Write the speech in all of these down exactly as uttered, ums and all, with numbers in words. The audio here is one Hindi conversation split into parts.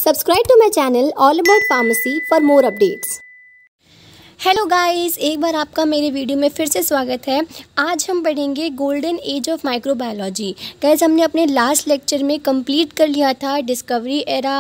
Subscribe to my channel All About Pharmacy for more updates. Hello guys, एक बार आपका मेरे वीडियो में फिर से स्वागत है। आज हम पढ़ेंगे golden age of microbiology. Guys, हमने अपने लास्ट लेक्चर में कंप्लीट कर लिया था डिस्कवरी एरा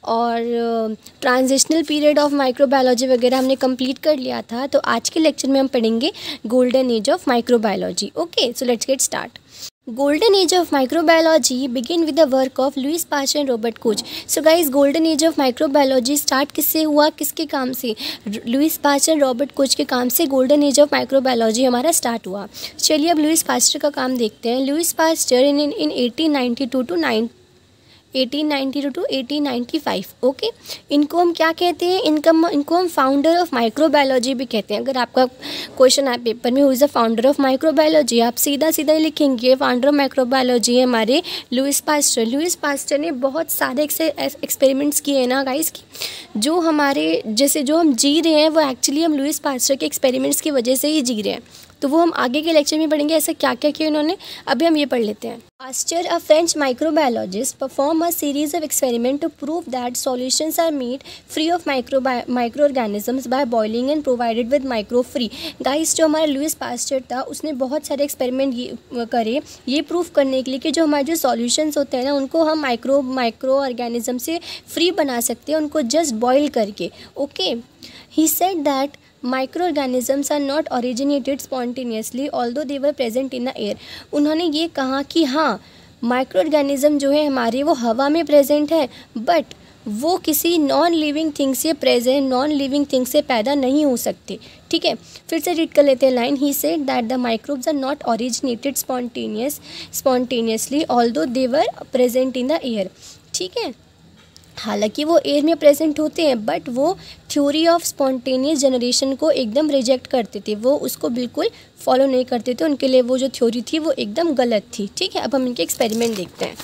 और ट्रांजिशनल पीरियड ऑफ माइक्रोबायोलॉजी वगैरह हमने कंप्लीट कर लिया था। तो आज के लेक्चर में हम पढ़ेंगे golden age of microbiology. Okay, so let's get start. Golden age of microbiology begin with the work of Louis Pasteur and Robert Koch. So guys, golden age of microbiology start किससे हुआ, किसके काम से? लुईस पास्चर रॉबर्ट कोच के काम से गोल्डन एज ऑफ माइक्रोबायोलॉजी हमारा स्टार्ट हुआ। चलिए अब लुईस पास्चर का काम देखते हैं। Louis Pasteur in in eighteen ninety two to nine eighteen ninety two to eighteen ninety five. Okay, इनको हम क्या कहते हैं? इनकम इनको हम फाउंडर ऑफ माइक्रोबायोलॉजी भी कहते हैं। अगर आपका क्वेश्चन आए पेपर में who is the founder of microbiology, आप सीधा सीधा लिखेंगे फाउंडर ऑफ माइक्रोबायोलॉजी है हमारे लुईस पास्चर। लुईस पास्चर ने बहुत सारे एक्सपेरिमेंट्स किए हैं ना गाइस, की जो हमारे जैसे जो हम जी रहे हैं वो एक्चुअली हम लुईस पास्चर के एक्सपेरिमेंट्स की वजह से ही जी रहे हैं। तो वो हम आगे के लेक्चर में पढ़ेंगे ऐसा क्या क्या किया उन्होंने। अभी हम ये पढ़ लेते हैं। Pasteur, a French microbiologist, perform a series of experiment to prove that solutions are made free of micro micro organisms by boiling and provided with micro free. Guys, जो हमारा लुईस पास्चर था उसने बहुत सारे एक्सपेरिमेंट ये करे ये प्रूव करने के लिए कि जो हमारे जो सॉल्यूशंस होते हैं ना उनको हम माइक्रो माइक्रो ऑर्गेनिज्म से फ्री बना सकते हैं, उनको जस्ट बॉयल करके। Okay, he said that microorganisms are not originated spontaneously although they were present in the air. उन्होंने ये कहा कि हाँ, माइक्रोऑर्गेनिज्म जो है हमारे वो हवा में प्रेजेंट है, बट वो किसी नॉन लिविंग थिंग से प्रेजेंट नॉन लिविंग थिंग से पैदा नहीं हो सकते। ठीक है, फिर से रीड कर लेते हैं line. He said that the microbes are not originated spontaneous spontaneously although they were present in the air. ठीक है, हालांकि वो एयर में प्रेजेंट होते हैं बट वो थ्योरी ऑफ स्पॉन्टेनियस जनरेशन को एकदम रिजेक्ट करते थे, वो उसको बिल्कुल फॉलो नहीं करते थे। उनके लिए वो जो थ्योरी थी वो एकदम गलत थी। ठीक है, अब हम इनके एक्सपेरिमेंट देखते हैं।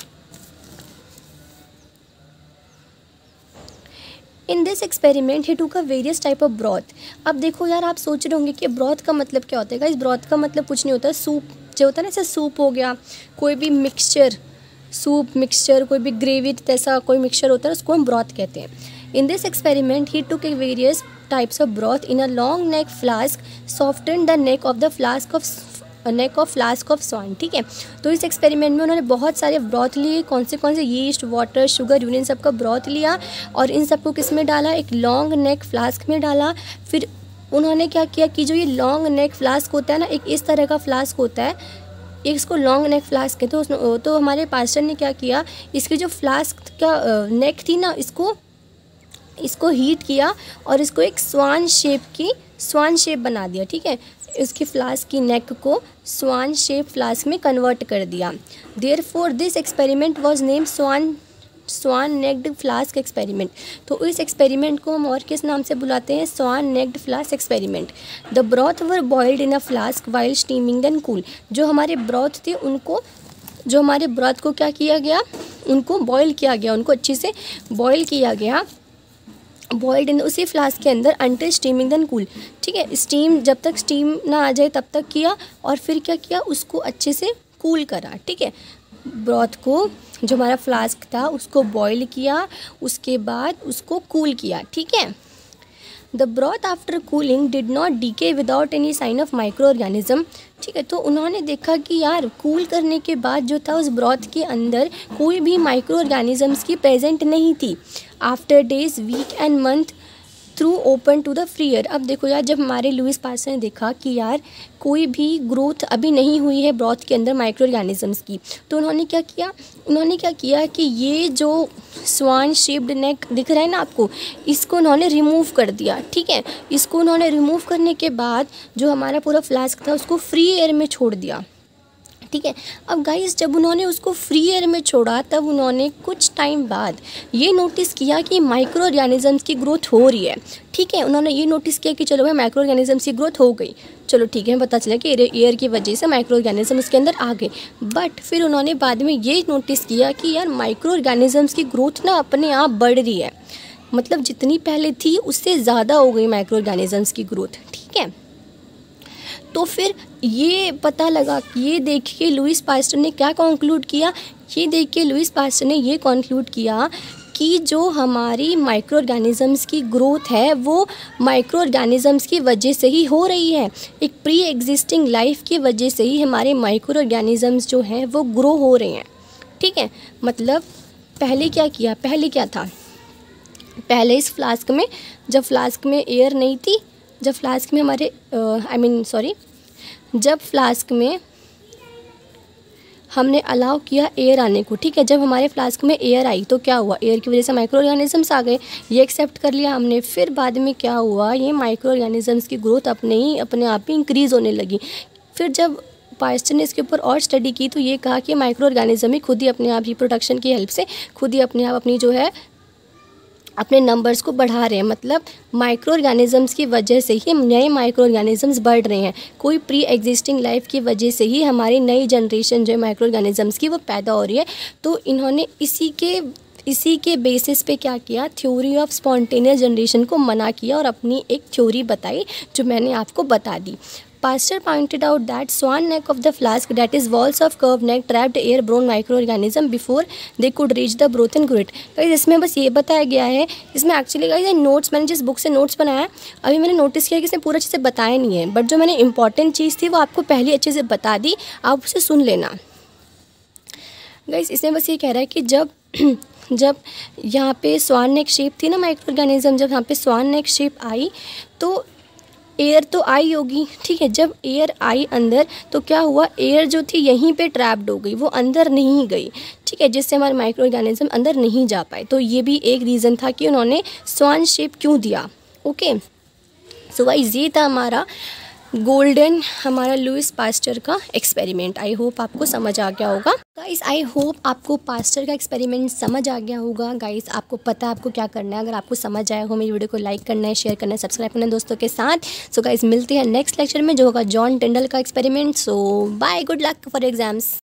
In this experiment he took a various type of broth. अब देखो यार, आप सोच रहे होंगे कि ब्रॉथ का मतलब क्या होता है। इस ब्रॉथ का मतलब कुछ नहीं होता। सूप जो होता है ना, जैसे सूप हो गया, कोई भी मिक्सचर, सूप मिक्सचर, कोई भी ग्रेवी जैसा कोई मिक्सचर होता है उसको हम ब्रॉथ कहते हैं। In this experiment he took various types of broth in a long neck flask, soften the neck of the flask of neck of flask of swine. ठीक है, तो इस एक्सपेरिमेंट में उन्होंने बहुत सारे ब्रॉथ लिए। कौन से कौन से? यीस्ट, वाटर, शुगर, यूरिन, सबका ब्रॉथ लिया और इन सबको किस में डाला? एक लॉन्ग नेक फ्लास्क में डाला। फिर उन्होंने क्या किया कि जो ये लॉन्ग नेक फ्लास्क होता है ना, एक इस तरह का फ्लास्क होता है, इसको लॉन्ग नेक फ्लास्क कहते हैं। तो, तो हमारे पास्टर ने क्या किया, इसकी जो फ्लास्क का नेक थी ना, इसको इसको हीट किया और इसको एक स्वान शेप की स्वान शेप बना दिया। ठीक है, इसकी फ्लास्क की नेक को स्वान शेप फ्लास्क में कन्वर्ट कर दिया। Therefore this experiment was named swan swan necked flask experiment. तो इस एक्सपेरिमेंट को हम और किस नाम से बुलाते हैं? Swan necked flask experiment. The broth were boiled in a flask while steaming then cool. जो हमारे ब्रॉथ थे उनको जो हमारे ब्रॉथ को क्या किया गया? उनको बॉयल किया गया, उनको अच्छे से बॉयल किया गया, बॉइल्ड इन उसी फ्लास्क के अंदर अंटिल स्टीमिंग देन कूल। ठीक है, स्टीम जब तक स्टीम ना आ जाए तब तक किया और फिर क्या किया? उसको अच्छे से कूल करा। ठीक है, ब्रॉथ को जो हमारा फ्लास्क था उसको बॉईल किया, उसके बाद उसको कूल किया। ठीक है, the broth after cooling did not decay without any sign of microorganism. ठीक है, तो उन्होंने देखा कि यार कूल करने के बाद जो था उस ब्रॉथ के अंदर कोई भी माइक्रो ऑर्गेनिजम्स की प्रेजेंट नहीं थी। After days, week and month through open to the free air. अब देखो यार, जब हमारे लुईस पास्चर ने देखा कि यार कोई भी ग्रोथ अभी नहीं हुई है ब्रॉथ के अंदर माइक्रो ऑर्गेनिजम्स की, तो उन्होंने क्या किया उन्होंने क्या किया कि ये जो स्वान शेप्ड नेक दिख रहा है ना आपको, इसको उन्होंने रिमूव कर दिया। ठीक है, इसको उन्होंने रिमूव करने के बाद जो हमारा पूरा फ्लास्क था उसको फ्री एयर में छोड़ दिया। ठीक है, अब गाइस जब उन्होंने उसको फ्री एयर में छोड़ा तब उन्होंने कुछ टाइम बाद ये नोटिस किया कि माइक्रो ऑर्गेनिजम्स की ग्रोथ हो रही है। ठीक है, उन्होंने ये नोटिस किया कि चलो भाई माइक्रो ऑर्गेनिजम्स की ग्रोथ हो गई, चलो ठीक है, पता चला कि एयर की वजह से माइक्रो ऑर्गेनिज्म उसके अंदर आ गए। बट फिर उन्होंने बाद में ये नोटिस किया कि यार माइक्रो ऑर्गेनिजम्स की ग्रोथ ना अपने आप बढ़ रही है, मतलब जितनी पहले थी उससे ज़्यादा हो गई माइक्रो ऑर्गेनिजम्स की ग्रोथ। ठीक है, तो फिर ये पता लगा, ये देख के लुईस पास्चर ने क्या कंक्लूड किया, ये देख के लुईस पास्चर ने ये कंक्लूड किया कि जो हमारी माइक्रो ऑर्गेनिज़म्स की ग्रोथ है वो माइक्रो ऑर्गेनिज़म्स की वजह से ही हो रही है। एक प्री एग्जिस्टिंग लाइफ की वजह से ही हमारे माइक्रो ऑर्गेनिज़म्स जो हैं वो ग्रो हो रहे हैं। ठीक है, मतलब पहले क्या किया, पहले क्या था, पहले इस फ्लास्क में, जब फ्लास्क में एयर नहीं थी, जब फ्लास्क में हमारे आई मीन सॉरी जब फ्लास्क में हमने अलाउ किया एयर आने को, ठीक है, जब हमारे फ्लास्क में एयर आई तो क्या हुआ, एयर की वजह से माइक्रो ऑर्गेनिजम्स आ गए, ये एक्सेप्ट कर लिया हमने। फिर बाद में क्या हुआ, ये माइक्रो ऑर्गेनिजम्स की ग्रोथ अपने ही अपने आप ही इंक्रीज़ होने लगी। फिर जब पास्टर ने इसके ऊपर और स्टडी की तो ये कहा कि माइक्रो ऑर्गेनिज्म ही खुद ही अपने आप ही प्रोडक्शन की हेल्प से खुद ही अपने आप अपनी जो है अपने नंबर्स को बढ़ा रहे हैं। मतलब माइक्रो ऑर्गेनिजम्स की वजह से ही नए माइक्रो ऑर्गेनिजम्स बढ़ रहे हैं। कोई प्री एग्जिस्टिंग लाइफ की वजह से ही हमारी नई जनरेशन जो है माइक्रो ऑर्गेनिजम्स की वो पैदा हो रही है। तो इन्होंने इसी के इसी के बेसिस पे क्या किया, थ्योरी ऑफ स्पॉन्टेनियस जनरेशन को मना किया और अपनी एक थ्योरी बताई जो मैंने आपको बता दी। Pasteur pointed out that swan neck of the flask, that is walls of curved neck, trapped airborne microorganism before they could reach the broth and grit। Guys इसमें बस ये बताया गया है, इसमें एक्चुअली गाइस नोट्स मैंने जिस बुक से नोट्स बनाया अभी मैंने नोटिस किया कि इसमें पूरा चीज़ें बताया नहीं है, बट जो मैंने इंपॉर्टेंट चीज़ थी वो आपको पहले अच्छे से बता दी, आप उसे सुन लेना। गाइस इसमें बस ये कह रहा है कि जब जब यहाँ पे स्वान नेक शेप थी ना माइक्रो ऑर्गेनिज्म, जब यहाँ पे स्वान नेक शेप आई तो एयर तो आई होगी, ठीक है। जब एयर आई अंदर तो क्या हुआ, एयर जो थी यहीं पे ट्रैप्ड हो गई, वो अंदर नहीं गई, ठीक है, जिससे हमारे माइक्रो ऑर्गेनिज्म अंदर नहीं जा पाए। तो ये भी एक रीज़न था कि उन्होंने स्वान शेप क्यों दिया। ओके, सो गाइस ये था हमारा गोल्डन हमारा लुइस पास्टर का एक्सपेरिमेंट। आई होप आपको समझ आ गया होगा गाइस, आई होप आपको पास्टर का एक्सपेरिमेंट समझ आ गया होगा। गाइस आपको पता है आपको क्या करना है, अगर आपको समझ आया हो मेरी वीडियो को लाइक करना है, शेयर करना है, सब्सक्राइब करना है दोस्तों के साथ। सो गाइस मिलते हैं नेक्स्ट लेक्चर में जो होगा जॉन टिंडल का experiment. So bye, good luck for exams.